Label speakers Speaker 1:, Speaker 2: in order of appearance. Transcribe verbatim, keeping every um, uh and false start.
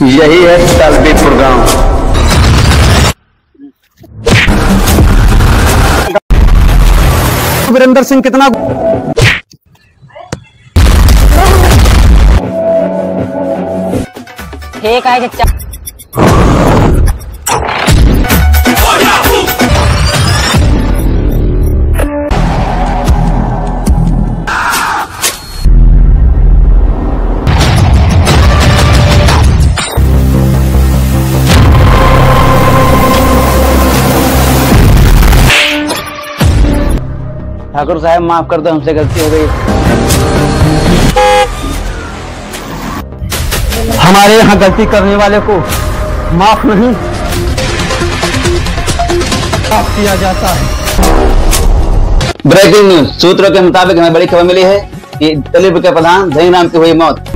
Speaker 1: यही है तलबीपुर गांव।
Speaker 2: वीरेंद्र सिंह कितना
Speaker 3: ठीक है चचा।
Speaker 1: ठाकुर साहब माफ कर दो, हमसे गलती हो गई।
Speaker 2: हमारे यहाँ गलती करने वाले को माफ नहीं माफ किया जाता है।
Speaker 1: ब्रेकिंग न्यूज, सूत्रों के मुताबिक हमें बड़ी खबर मिली है कि तलबीपुर के प्रधान जहीर नाम की हुई मौत।